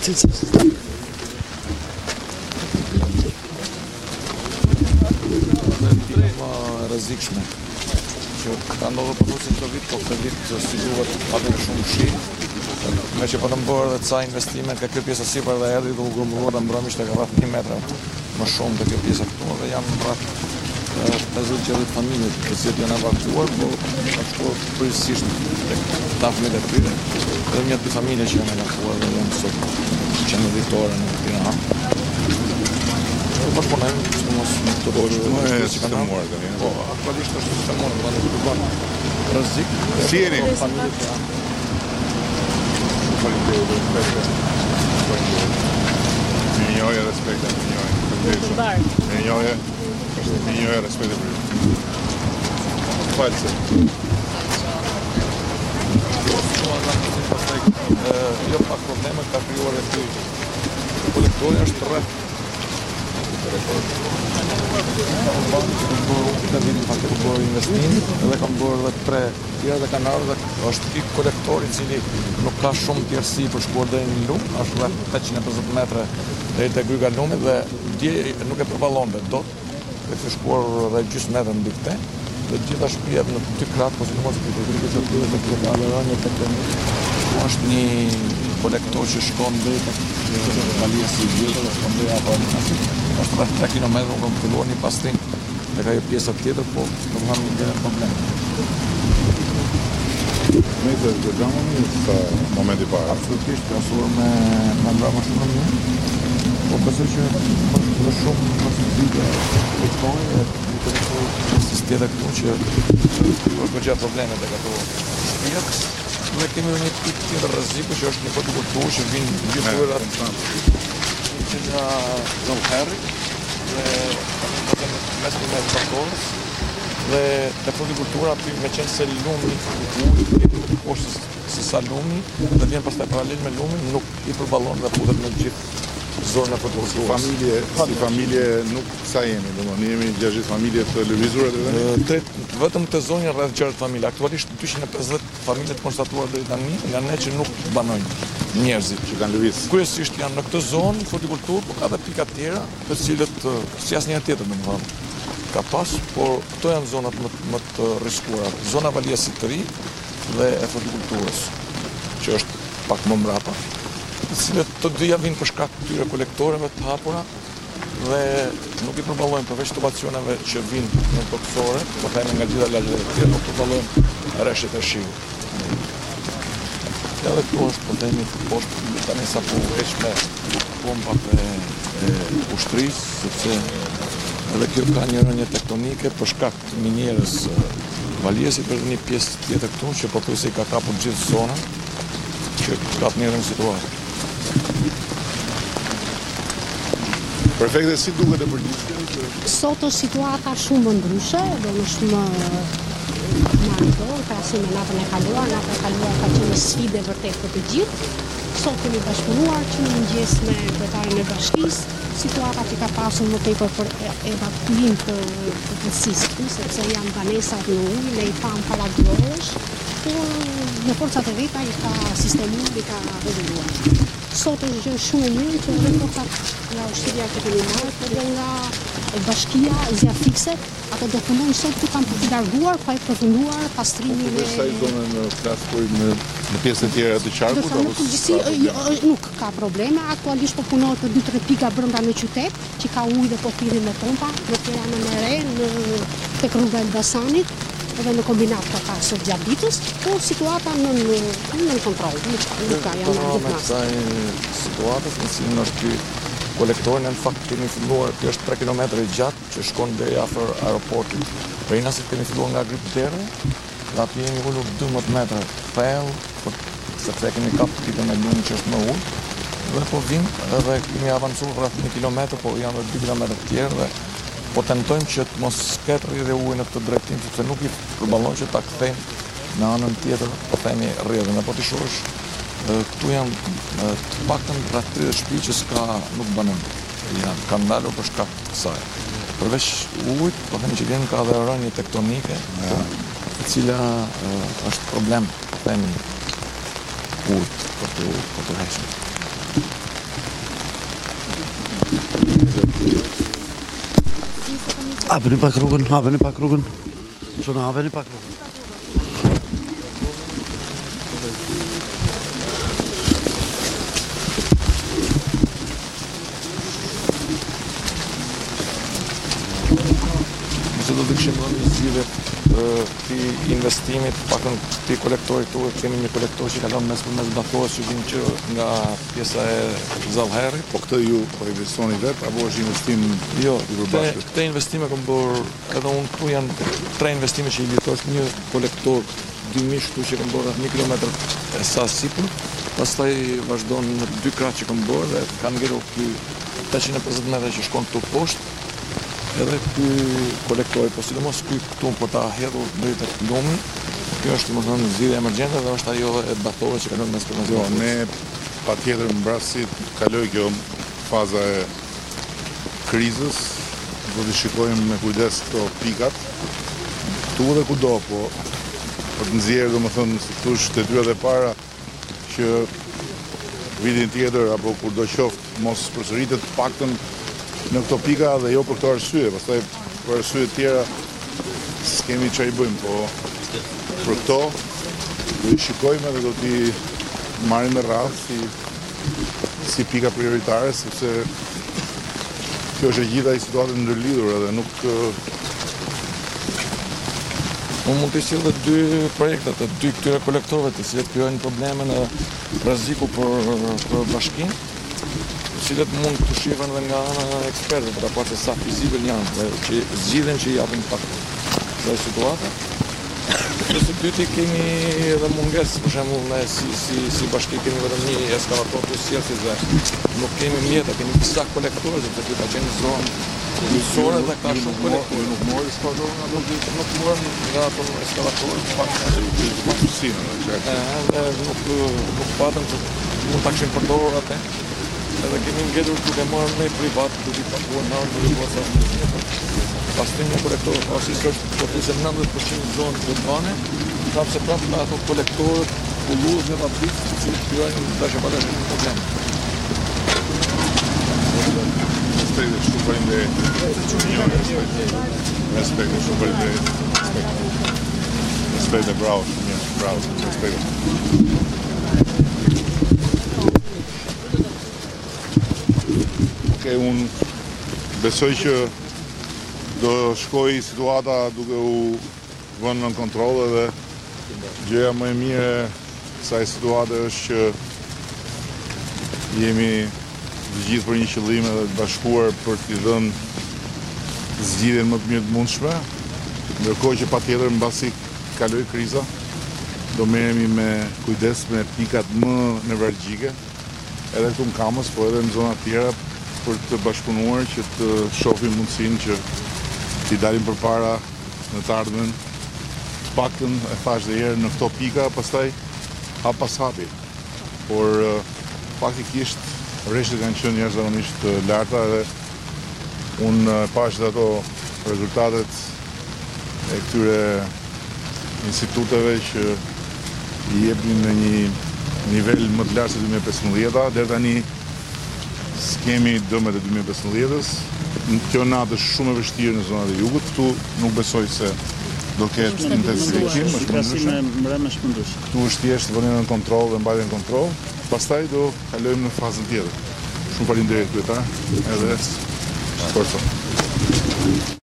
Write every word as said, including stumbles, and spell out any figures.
cilësisë. Rrezikshme që ka ndodhur pothuajse çdo vit, po këtë vit si duhet atë shumë shi. Me që po të bërë dhe ca investime nga kjo pjesa sipër dhe erdhi dhe u grumbulluar dhe mbrëmi ishte rreth një metër më shumë të kjo pjesa këtu dhe janë rreth pesëdhjetë gjashtë familje të cilët janë evakuuar, po ka shkuar përgjithsisht tek ta familjet e tyre. Dhe një dy familje që janë evakuuar dhe janë sot qendrore në Tiranë. Po shponojmë që mos në të dojë që kanë muar. Po, aktualisht është të muar, dhe në të banë rrezik. Si jeni? Familjet janë. Një njohje respekte, një njohje. Një njohje, një njohje respekte për ju. False. Jo pak probleme ka krijuar e ty. Kolektori është rreth Ka vitin pak të bërë investim dhe kam bërë dhe tre tjera dhe kanë ardhur dhe është i kolektori i cili nuk ka shumë tjerësi për shkuar deri në lum, është rreth tetëqind e pesëdhjetë metra deri te gryka e lumit dhe dje nuk e përballonte dot. Dhe të shkuar edhe gjysmë metër mbi këtë. Dhe gjitha shtëpiat në dy krah, po sidomos këtu të rrugës së tyre të këtyre rënë tek është një kolektor që shkon deri tek Valia si vjetër dhe shkon deri apo është rreth tre kilometra unë kam filluar një pastrim tek ajo pjesa tjetër, po domethënë nuk ka problem. Me të gërgjamoni sa momenti para? Absolutisht, pasur me me mbrapa shumë mirë. Po besoj që më shumë më shumë ditë e kohë e si tjetër këtu që është më gjatë probleme tek ato shtëpiat. Ne kemi një tip tjetër rreziku që është një hortikulturë që vinë gjithë dyra që nga Zon Herri dhe mes një mes bakorës dhe të hortikultura me qenë se lumi ujë është si sa lumi dhe vjen pastaj paralel me lumin nuk i përballon dhe futet në gjithë zonën e hortikulturës. Familje, si familje nuk sa jemi, domethënë ne jemi gjashtë familje të lëvizura deri tani. Vetëm të zonjë rreth gjashtë familje. Aktualisht dyqind e pesëdhjetë familje të konstatuar deri tani nga ne që nuk banojnë njerëzit që kanë lëviz. Kryesisht janë në këtë zonë hortikulturë, por ka edhe pika të tjera, të cilët si asnjëherë tjetër domethënë ka pas, por këto janë zonat më, më të rrezikuara. Zona Valiasit të Ri dhe e hortikulturës, që është pak më mbrapa, të cilët të dyja vinë për shkak të këtyre kolektoreve të hapura dhe nuk i përballojnë përveç situacioneve që vinë në toksore, po themi nga gjitha lagjet e tjera, nuk përballojnë rreshtet e shiut. Edhe këtu është po themi poshtë tani sapo heq me pompat e, e ushtrisë, sepse edhe kjo ka një rënje tektonike për shkak të minjerës Valiesit për një pjesë tjetër këtu që pothuajse i ka kapur gjithë zonën që ka një rënjë situatë. Perfekte, si duket e përgjithshme? Sot është situata shumë më ndryshe dhe është më marrëdhënë krahasim me natën e kaluar. Natën e kaluar ka qenë sfidë vërtet për të gjithë. Sot kemi bashkëpunuar që në mëngjes me kryetarin e bashkisë. Situata që ka pasur më tepër për evakuim të përgjithsisë, sepse janë banesat në ujë, ne i pam para dy orësh, por në forcat e veta i ka sistemuar, i ka rregulluar. Sot është gjë shumë e mirë që edhe forcat nga ushtria që kemi marrë, por dhe nga bashkia zjarfikse, ato do punojnë sot që kanë të larguar, pa e përfunduar pastrimin e... Sa i zonën në Flasburg në në pjesën e tjera të qarkut apo si nuk ka probleme, aktualisht po punohet për dy tre pika brenda në qytet, që ka ujë dhe po thirrin me pompa, në Tiranën e Re, në tek rruga Elbasanit, edhe në kombinat ka pasur gjatë ditës, po situata në në kontroll, nuk ka janë gjithë masë. Situatës në cilën është ky kolektori, në fakt kemi filluar, kjo është tre kilometra i gjatë që shkon deri afër aeroportit. Prinasit kemi filluar nga Grip Deri, dhe aty jemi ulur dymbëdhjetë metra thellë, sepse kemi kapur pikën me lumë që është më ulë, dhe po vim edhe kemi avancuar rreth një kilometër, po janë edhe dy kilometra të tjerë dhe po tentojmë që të mos ketë rrjedhje uji në këtë drejtim, sepse nuk i përballon që ta kthejmë në anën tjetër, po themi rrjedhën. Po ti shohësh, këtu janë të paktën rreth tridhjetë shtëpi që s'ka nuk banojnë. Janë kanë ndalur për shkak të kësaj. Përveç ujit, po themi që vjen ka edhe rënje tektonike, e cila është problem, po themi ujit për të për të hequr. Hapeni pak rrugën, hapeni pak rrugën. Çuna hapeni pak rrugën. Nëse do të kishim rënë zgjidhje këti investimit, pakën këti kolektorit tu, kemi një kolektor që kalon mes për mes Bathos që vinë që nga pjesa e Zallherrit. Po këtë ju po investoni vetë, apo është investim Jo, i këte, përbashkët? këte investime kom bërë, edhe unë këtu janë tre investime që i lidhur, një kolektor dy mish këtu që kom bërë rreth një kilometër e sa sipër, pastaj vazhdon në dy krah që kom bërë dhe kanë ngjerur ky tetëqind e pesëdhjetë metra që shkon këtu poshtë. Edhe ky kolektori, po sidomos ky këtu për ta hedhur drejt tek lumi, kjo është domethënë zgjidhje emergjente dhe është ajo e Bathove që kalon mes për mes. Jo, ne patjetër mbrapsht kaloj kjo faza e krizës, do të shikojmë me kujdes këto pikat, tu dhe kudo, po për të nxjerrë domethënë si thosh detyrat e para që vitin tjetër apo kur do qoftë mos përsëritet paktën në këto pika dhe jo për këto arsye, pastaj për arsye të tjera s'kemi çfarë i bëjmë, po për këto do i shikojmë dhe do t'i marrim me radhë si si pika prioritare, sepse kjo është e gjitha i situatë ndërlidhur edhe nuk Unë mund të sjell edhe dy projekte të dy këtyre kolektorëve të cilët krijojnë probleme në rreziku për për bashkinë, të cilët mund të shihen edhe nga ana e ekspertëve për ta parë se sa fizibël janë, dhe që zgjidhen që i japin pak kësaj situate. Dhe së dyti kemi edhe mungesë, për shembull ne si si si bashki kemi vetëm një eskavator të sjelljes dhe nuk kemi mjeta, kemi disa kolektorë sepse ky ka qenë zonë njësore dhe ka shumë kolektorë. Nuk mori eskavator nga Nuk nuk morën nga ato eskavatorë, pak pasinë, edhe nuk nuk patëm që mund ta kishin përdorur atë. Edhe kemi ngjetur duke marrë me privat, duke i paguar në orë duke bërë sa shumë. Pastaj një kolektor, ose është pothuajse nëntëdhjetë përqind zonë urbane, prapë se prapë nga ato kolektorët kullues dhe fabrik, që krijojnë dashje pa dashje problem. Respekt, shumë faleminderit. Respekt, shumë faleminderit. Respekt. Respekt, bravo, shumë mirë, bravo, respekt. Okej, unë besoj që do shkoj situata duke u vënë në kontroll edhe gjëja më e mirë e kësaj situate është që jemi të gjithë për një qëllim edhe të bashkuar për t'i dhënë zgjidhjen më të mirë të mundshme, ndërkohë që patjetër mbasi kaloj kriza, do merremi me kujdes me pikat më nevralgjike, edhe këtu në Kamës, po edhe në zona tjera, për të bashkëpunuar që të shohim mundësinë që t'i dalim përpara në të ardhmen, të paktën e thash dhe herë në këto pika, pastaj hap pas hapi. Por faktikisht rreshtet kanë qenë jashtëzakonisht të larta dhe unë pash dhe ato rezultatet e këtyre instituteve që i jepnin në një nivel më të lartë se dy mijë e pesëmbëdhjetë, deri tani s'kemi dëmet e dy mijë e pesëmbëdhjetës. Kjo natë është shumë e vështirë në zonat e jugut, këtu nuk besoj se do ketë intensifikim, është mëndryshe. Këtu është thjesht vënien në kontroll dhe mbajtjen në kontroll. Pastaj do kalojmë në fazën tjetër. Shumë faleminderit kryetar, edhe forca.